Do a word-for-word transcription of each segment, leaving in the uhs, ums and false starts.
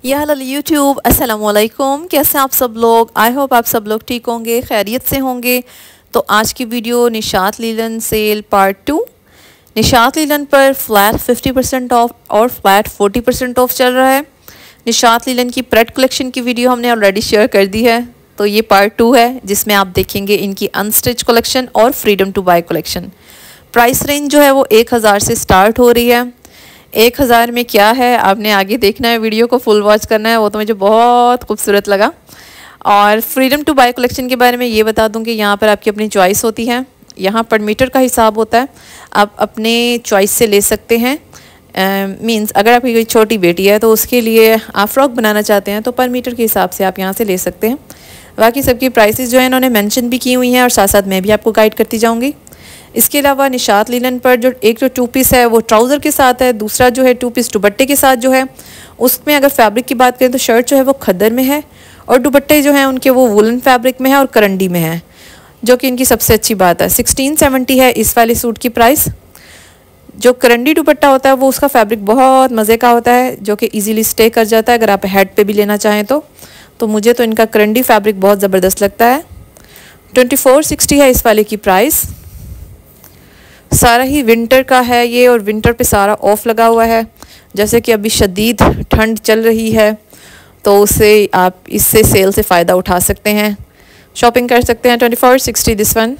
या hello YouTube, अस्सलाम वालेकुम। कैसे हैं आप सब लोग? आई होप आप सब लोग ठीक होंगे, खैरियत से होंगे। तो आज की video Nishat Linen sale part two. Nishat Linen पर फ्लैट फिफ्टी परसेंट ऑफ और फ्लैट फोर्टी परसेंट ऑफ चल रहा है। निशात लीलन की प्रेड कलेक्शन की वीडियो हमने ऑलरेडी शेयर कर दी है, तो ये पार्ट टू है जिसमें आप देखेंगे इनकी अनस्टिच कलेक्शन और freedom to buy collection. Price range जो है वो एक हज़ार से स्टार्ट हो रही है। एक हज़ार में क्या है आपने आगे देखना है, वीडियो को फुल वॉच करना है। वो तो मुझे बहुत खूबसूरत लगा। और फ्रीडम टू बाय कलेक्शन के बारे में ये बता दूं कि यहाँ पर आपकी अपनी चॉइस होती है। यहाँ पर मीटर का हिसाब होता है, आप अपने चॉइस से ले सकते हैं। मींस uh, अगर आपकी कोई छोटी बेटी है तो उसके लिए आप फ्रॉक बनाना चाहते हैं तो पर मीटर के हिसाब से आप यहाँ से ले सकते हैं। बाकी सबकी प्राइसेस जो है इन्होंने मेंशन भी की हुई हैं और साथ साथ मैं भी आपको गाइड करती जाऊँगी। इसके अलावा निशात लीलन पर जो एक जो टू पीस है वो ट्राउज़र के साथ है, दूसरा जो है टू पीस दुपट्टे के साथ जो है। उसमें अगर फैब्रिक की बात करें तो शर्ट जो है वो खद्दर में है और दुपट्टे जो हैं उनके वो वुलन फैब्रिक में है और करंडी में है, जो कि इनकी सबसे अच्छी बात है। सिक्सटीन सेवेंटी है इस वाले सूट की प्राइस। जो करंडी दुपट्टा होता है वो उसका फैब्रिक बहुत मज़े का होता है, जो कि ईजीली स्टे कर जाता है अगर आप हेड पे भी लेना चाहें तो तो मुझे तो इनका करंडी फैब्रिक बहुत ज़बरदस्त लगता है। ट्वेंटी फोर सिक्सटी है इस वाले की प्राइस। सारा ही विंटर का है ये और विंटर पे सारा ऑफ लगा हुआ है। जैसे कि अभी शदीद ठंड चल रही है तो उससे आप इससे सेल से फ़ायदा उठा सकते हैं, शॉपिंग कर सकते हैं। Twenty four sixty this one.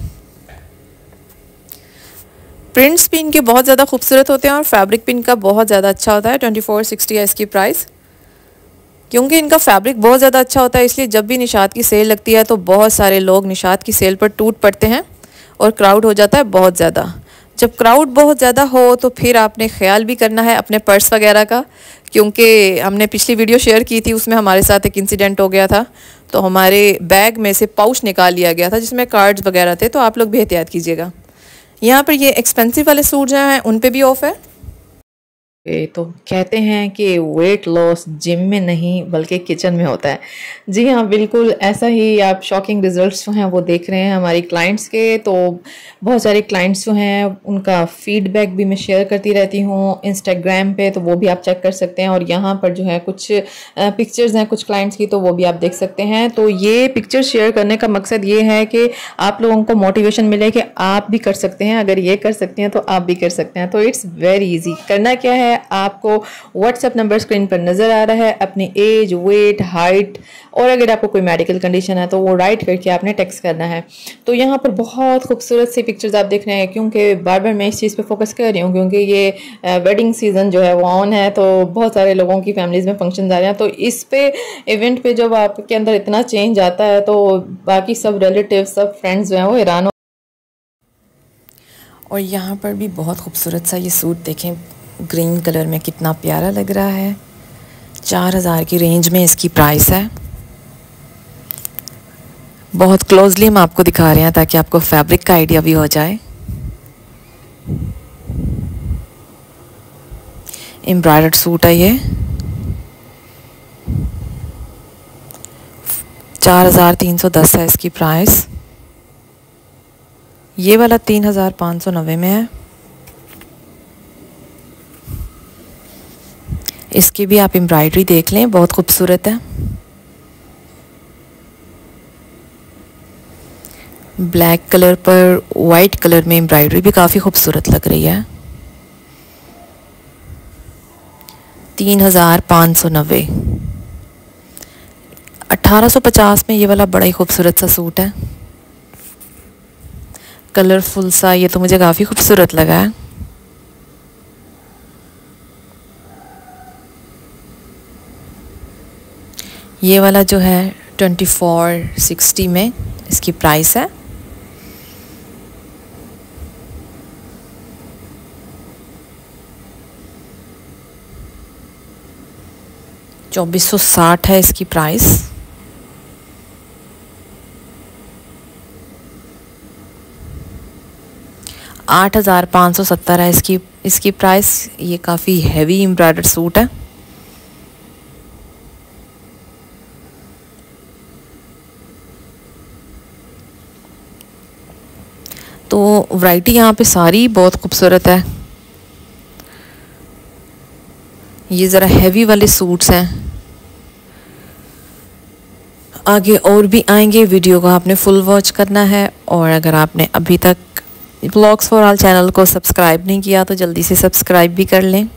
Prints भी इनके बहुत ज़्यादा खूबसूरत होते हैं और फैब्रिक भी इनका बहुत ज़्यादा अच्छा होता है। ट्वेंटी फोर सिक्सटी है इसकी प्राइस। क्योंकि इनका फैब्रिक बहुत ज़्यादा अच्छा होता है इसलिए जब भी निशात की सेल लगती है तो बहुत सारे लोग निशात की सेल पर टूट पड़ते हैं और क्राउड हो जाता है बहुत ज़्यादा। जब क्राउड बहुत ज़्यादा हो तो फिर आपने ख्याल भी करना है अपने पर्स वगैरह का, क्योंकि हमने पिछली वीडियो शेयर की थी उसमें हमारे साथ एक इंसिडेंट हो गया था। तो हमारे बैग में से पाउच निकाल लिया गया था जिसमें कार्ड्स वगैरह थे, तो आप लोग भी एहतियात कीजिएगा। यहाँ पर ये एक्सपेंसिव वाले सूट जो हैं उन पे भी ऑफ है। तो कहते हैं कि वेट लॉस जिम में नहीं बल्कि किचन में होता है। जी हाँ, बिल्कुल ऐसा ही आप शॉकिंग रिजल्ट्स जो हैं वो देख रहे हैं हमारी क्लाइंट्स के। तो बहुत सारे क्लाइंट्स जो हैं उनका फीडबैक भी मैं शेयर करती रहती हूँ इंस्टाग्राम पे, तो वो भी आप चेक कर सकते हैं। और यहाँ पर जो है कुछ पिक्चर्स हैं कुछ क्लाइंट्स की, तो वो भी आप देख सकते हैं। तो ये पिक्चर शेयर करने का मकसद ये है कि आप लोगों को मोटिवेशन मिले कि आप भी कर सकते हैं, अगर ये कर सकते हैं तो आप भी कर सकते हैं। तो इट्स वेरी ईजी। करना क्या है, आपको व्हाट्सएप नंबर स्क्रीन पर नज़र आ रहा है, अपनी एज, वेट, हाइट और अगर आपको कोई मेडिकल कंडीशन है तो वो राइट करके आपने टेक्स्ट करना है। तो यहाँ पर बहुत खूबसूरत सी पिक्चर्स आप देख रहे हैं, क्योंकि बार बार मैं इस चीज़ पे फोकस कर रही हूँ क्योंकि ये वेडिंग सीज़न जो है वो ऑन है, तो बहुत सारे लोगों की फैमिलीज़ में फंक्शन आ रहे हैं। तो इस पे इवेंट पे जब आपके अंदर इतना चेंज आता है तो बाकी सब रिलेटिव, सब फ्रेंड्स जो हैं वो हैरान। और यहाँ पर भी बहुत खूबसूरत सा ये सूट देखें, ग्रीन कलर में कितना प्यारा लग रहा है। चार हज़ार की रेंज में इसकी प्राइस है। बहुत क्लोजली हम आपको दिखा रहे हैं ताकि आपको फैब्रिक का आइडिया भी हो जाए। एम्ब्रॉयडर्ड सूट है ये। चार हज़ार तीन सौ दस है इसकी प्राइस। ये वाला तीन हज़ार पाँच सौ नब्बे में है। इसकी भी आप एम्ब्रॉयडरी देख लें, बहुत खूबसूरत है। ब्लैक कलर पर वाइट कलर में एम्ब्रॉयडरी भी काफ़ी खूबसूरत लग रही है। तीन हज़ार पाँच सौ नब्बे। अट्ठारह सौ पचास में ये वाला बड़ा ही खूबसूरत सा सूट है, कलरफुल सा। ये तो मुझे काफ़ी खूबसूरत लगा है। ये वाला जो है ट्वेंटी फोर सिक्सटी में इसकी प्राइस है। चौबीस सौ साठ है इसकी प्राइस। आठ हज़ार पाँच सौ सत्तर है इसकी इसकी प्राइस। ये काफ़ी हैवी एम्ब्रॉयडर्ड सूट है। तो वैरायटी यहाँ पे सारी बहुत खूबसूरत है। ये ज़रा हैवी वाले सूट्स हैं। आगे और भी आएंगे, वीडियो को आपने फुल वॉच करना है। और अगर आपने अभी तक ब्लॉग्स फॉर ऑल चैनल को सब्सक्राइब नहीं किया तो जल्दी से सब्सक्राइब भी कर लें।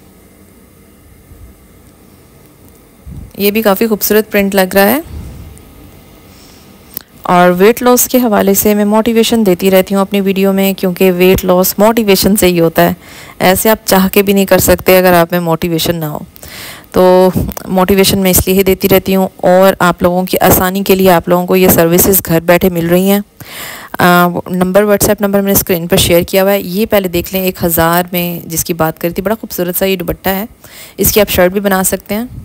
ये भी काफ़ी खूबसूरत प्रिंट लग रहा है। और वेट लॉस के हवाले से मैं मोटिवेशन देती रहती हूँ अपनी वीडियो में, क्योंकि वेट लॉस मोटिवेशन से ही होता है। ऐसे आप चाह के भी नहीं कर सकते अगर आप में मोटिवेशन ना हो। तो मोटिवेशन मैं इसलिए ही देती रहती हूँ। और आप लोगों की आसानी के लिए आप लोगों को ये सर्विसेज घर बैठे मिल रही हैं। नंबर व्हाट्सएप नंबर मैंने स्क्रीन पर शेयर किया हुआ है। ये पहले देख लें, एक हज़ार में जिसकी बात करी थी, बड़ा खूबसूरत सा ये दुपट्टा है। इसकी आप शर्ट भी बना सकते हैं।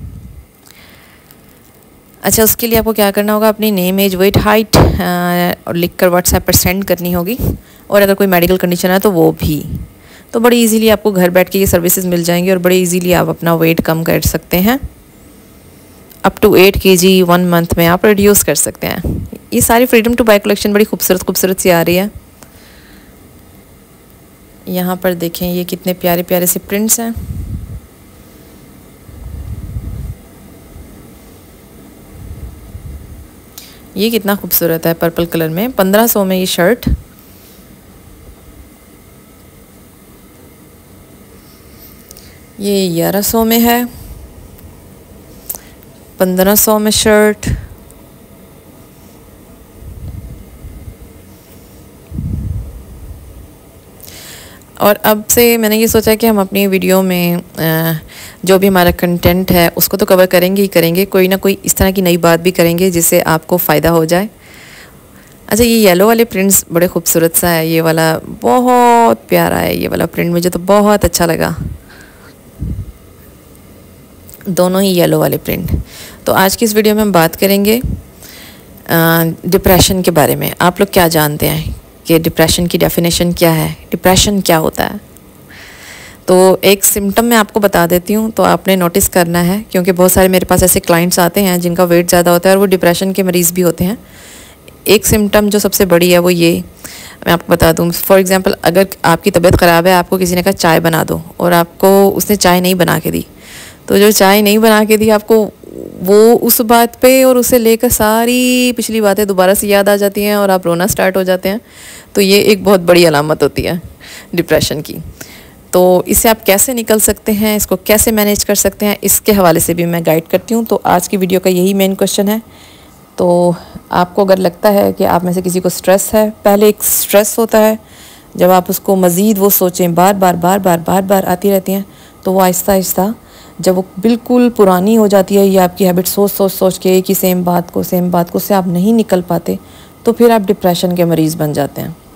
अच्छा, उसके लिए आपको क्या करना होगा, अपनी नेम एज वेट हाइट और लिख कर व्हाट्सएप पर सेंड करनी होगी। और अगर कोई मेडिकल कंडीशन है तो वो भी। तो बड़ी इजीली आपको घर बैठ के ये सर्विसेज मिल जाएंगी और बड़े इजीली आप अपना वेट कम कर सकते हैं। अप टू एट के जी वन मंथ में आप रिड्यूस कर सकते हैं। ये सारी फ्रीडम टू बाय कलेक्शन बड़ी खूबसूरत खूबसूरत सी आ रही है। यहाँ पर देखें ये कितने प्यारे प्यारे से प्रिंट्स हैं। ये कितना खूबसूरत है पर्पल कलर में। पंद्रह सौ में ये शर्ट। ये ग्यारह सौ में है। पंद्रह सौ में शर्ट। और अब से मैंने ये सोचा कि हम अपनी वीडियो में जो भी हमारा कंटेंट है उसको तो कवर करेंगे ही करेंगे, कोई ना कोई इस तरह की नई बात भी करेंगे जिससे आपको फ़ायदा हो जाए। अच्छा, ये येलो वाले प्रिंट्स बड़े खूबसूरत सा है। ये वाला बहुत प्यारा है। ये वाला प्रिंट मुझे तो बहुत अच्छा लगा, दोनों ही येलो वाले प्रिंट। तो आज की इस वीडियो में हम बात करेंगे डिप्रेशन के बारे में। आप लोग क्या जानते हैं कि डिप्रेशन की डेफिनेशन क्या है, डिप्रेशन क्या होता है? तो एक सिम्टम मैं आपको बता देती हूँ, तो आपने नोटिस करना है, क्योंकि बहुत सारे मेरे पास ऐसे क्लाइंट्स आते हैं जिनका वेट ज़्यादा होता है और वो डिप्रेशन के मरीज़ भी होते हैं। एक सिम्टम जो सबसे बड़ी है वो ये मैं आपको बता दूँ। फॉर एग्ज़ाम्पल, अगर आपकी तबीयत ख़राब है, आपको किसी ने कहा चाय बना दो और आपको उसने चाय नहीं बना के दी, तो जो चाय नहीं बना के दी आपको, वो उस बात पे और उसे लेकर सारी पिछली बातें दोबारा से याद आ जाती हैं और आप रोना स्टार्ट हो जाते हैं। तो ये एक बहुत बड़ी अलामत होती है डिप्रेशन की। तो इससे आप कैसे निकल सकते हैं, इसको कैसे मैनेज कर सकते हैं, इसके हवाले से भी मैं गाइड करती हूँ। तो आज की वीडियो का यही मेन क्वेश्चन है। तो आपको अगर लगता है कि आप में से किसी को स्ट्रेस है, पहले एक स्ट्रेस होता है, जब आप उसको मज़ीद वो सोचें, बार बार बार बार बार बार आती रहती हैं, तो वो आहिस्ता आहिस्ता जब वो बिल्कुल पुरानी हो जाती है, या आपकी हैबिट सोच सोच सोच के एक ही सेम बात को सेम बात को से आप नहीं निकल पाते, तो फिर आप डिप्रेशन के मरीज़ बन जाते हैं।